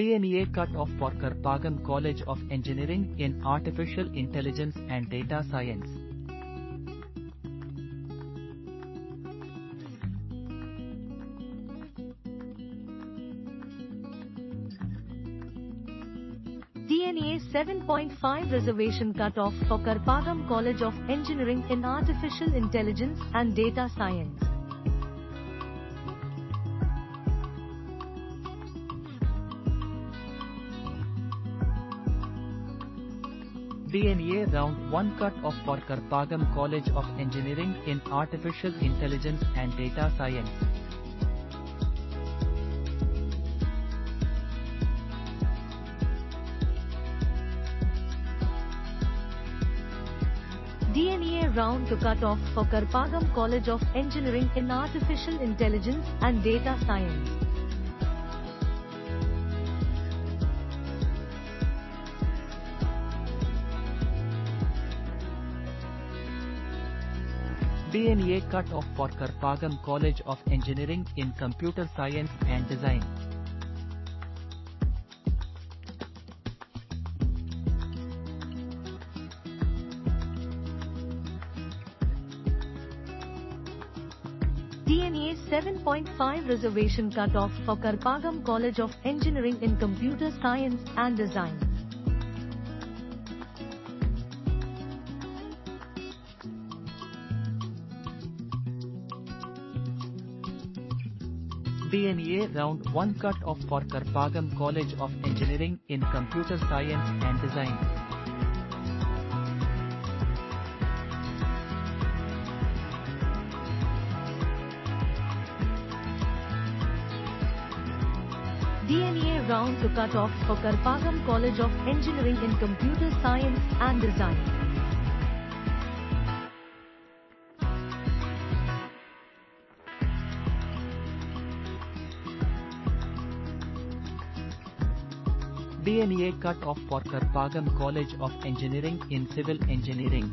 TNEA cut-off for Karpagam College of Engineering in Artificial Intelligence and Data Science. TNEA 7.5 Reservation cut-off for Karpagam College of Engineering in Artificial Intelligence and Data Science. TNEA Round 1 cut-off for Karpagam College of Engineering in Artificial Intelligence and Data Science. TNEA Round 2 cut-off for Karpagam College of Engineering in Artificial Intelligence and Data Science. TNEA cut-off for Karpagam College of Engineering in Computer Science and Design. TNEA 7.5 Reservation cut-off for Karpagam College of Engineering in Computer Science and Design. TNEA Round 1 cut-off for Karpagam College of Engineering in Computer Science and Design. TNEA Round 2 cut-off for Karpagam College of Engineering in Computer Science and Design. TNEA cut-off for Karpagam College of Engineering in Civil Engineering.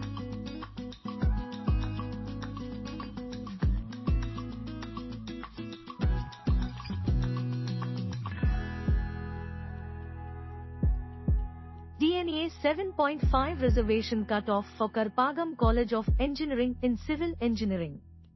TNEA 7.5 Reservation cut-off for Karpagam College of Engineering in Civil Engineering.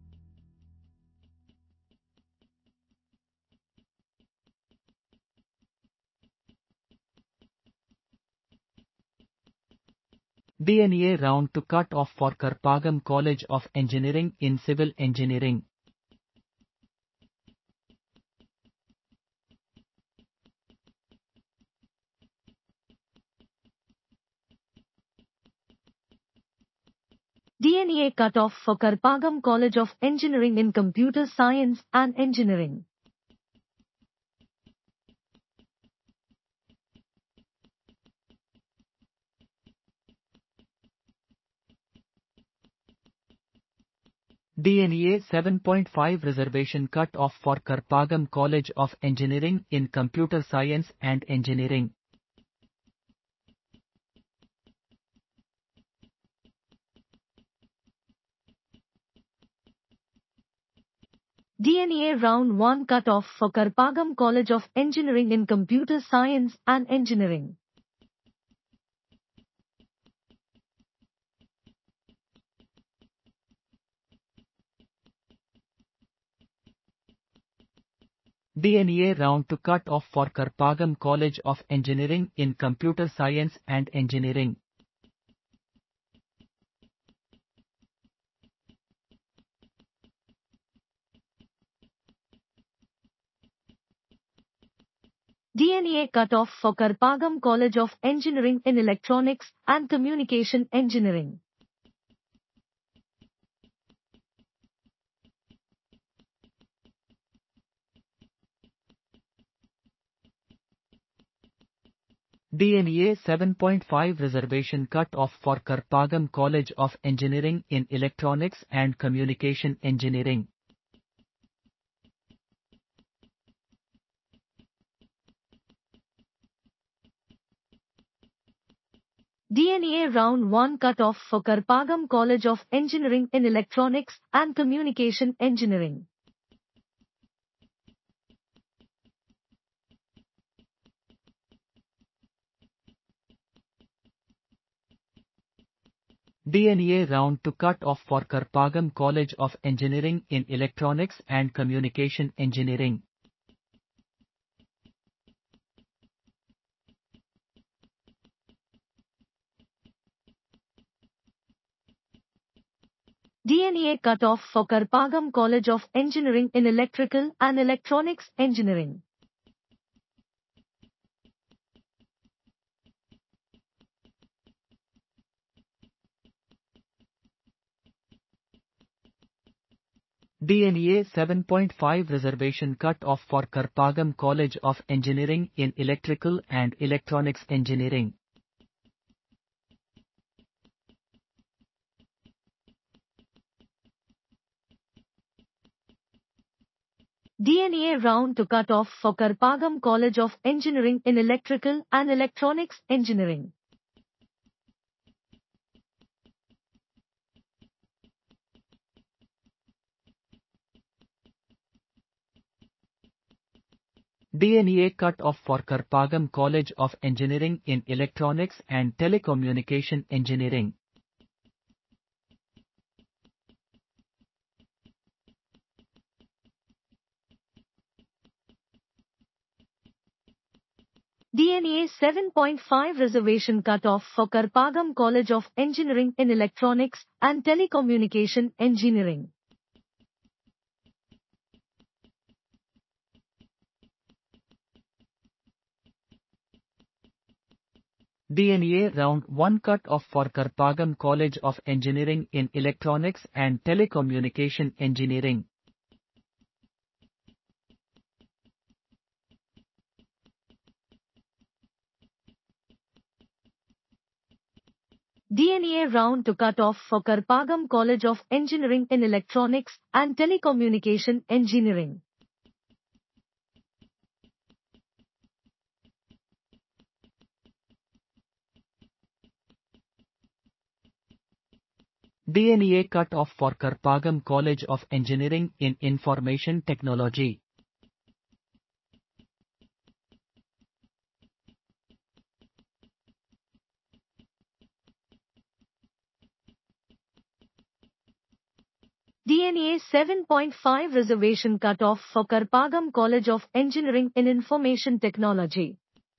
TNEA Round 2 cut-off for Karpagam College of Engineering in Civil Engineering. TNEA cut-off for Karpagam College of Engineering in Computer Science and Engineering. TNEA 7.5 Reservation cut-off for Karpagam College of Engineering in Computer Science and Engineering. TNEA Round 1 cut-off for Karpagam College of Engineering in Computer Science and Engineering. TNEA Round 2 cut-off for Karpagam College of Engineering in Computer Science and Engineering. TNEA cut-off for Karpagam College of Engineering in Electronics and Communication Engineering. TNEA 7.5 Reservation cut-off for Karpagam College of Engineering in Electronics and Communication Engineering. TNEA Round 1 cut-off for Karpagam College of Engineering in Electronics and Communication Engineering. TNEA round to cut off for Karpagam College of Engineering in Electronics and Communication Engineering. TNEA cut-off for Karpagam College of Engineering in Electrical and Electronics Engineering. TNEA 7.5 Reservation cut off for Karpagam College of Engineering in Electrical and Electronics Engineering. TNEA round to cut off for Karpagam College of Engineering in Electrical and Electronics Engineering. TNEA cut off for Karpagam College of Engineering in Electronics and Telecommunication Engineering. TNEA 7.5 Reservation cut off for Karpagam College of Engineering in Electronics and Telecommunication Engineering. TNEA round 1 cut off for Karpagam College of Engineering in Electronics and Telecommunication Engineering. TNEA round to cut off for Karpagam College of Engineering in Electronics and Telecommunication Engineering. TNEA cut off for Karpagam College of Engineering in Information Technology. TNEA 7.5 Reservation cut off for Karpagam College of Engineering in Information Technology.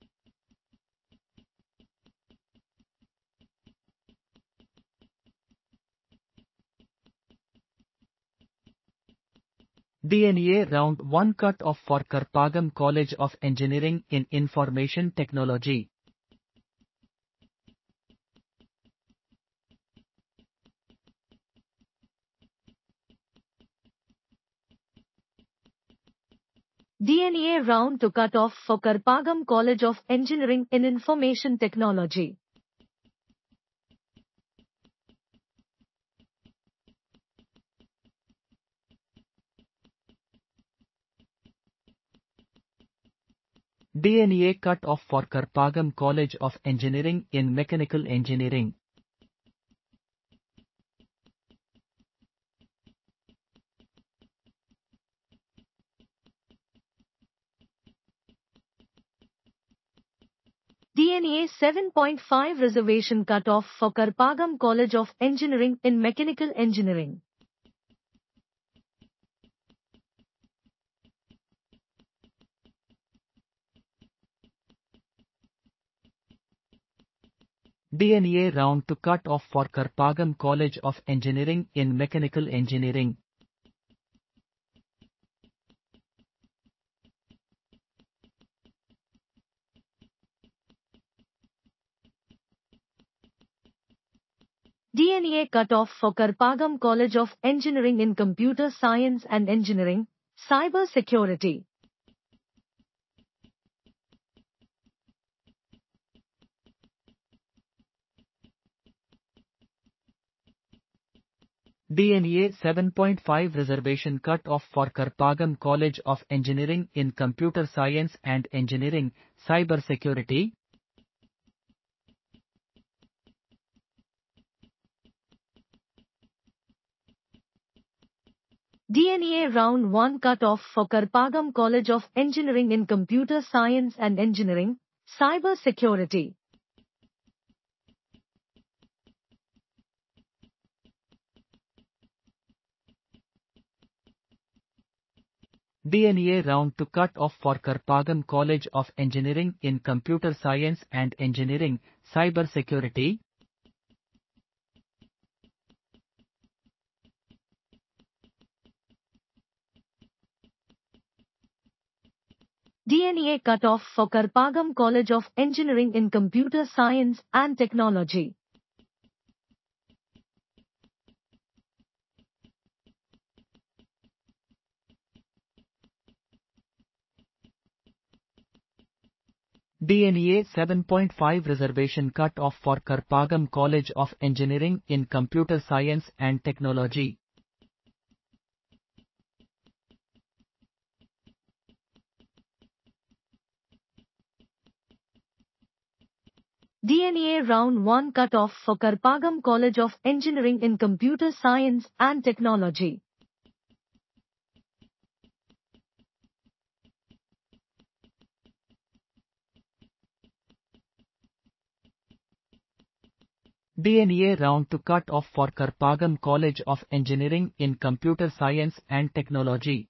TNEA round 1 cut off for Karpagam College of Engineering in Information Technology. TNEA round to cut off for Karpagam College of Engineering in Information Technology. TNEA cut off for Karpagam College of Engineering in Mechanical Engineering. TNEA 7.5 Reservation cut off for Karpagam College of Engineering in Mechanical Engineering. TNEA round to cut off for Karpagam College of Engineering in Mechanical Engineering. TNEA cut off for Karpagam College of Engineering in Computer Science and Engineering, Cyber Security. TNEA 7.5 Reservation cut off for Karpagam College of Engineering in Computer Science and Engineering, Cyber Security. TNEA round 1 cut off for Karpagam College of Engineering in Computer Science and Engineering, Cyber Security. TNEA round to cut off for Karpagam College of Engineering in Computer Science and Engineering, Cyber Security. TNEA cut-off for Karpagam College of Engineering in Computer Science and Technology. TNEA 7.5 Reservation cut-off for Karpagam College of Engineering in Computer Science and Technology. TNEA Round 1 cut-off for Karpagam College of Engineering in Computer Science and Technology. TNEA round to cut off for Karpagam College of Engineering in Computer Science and Technology.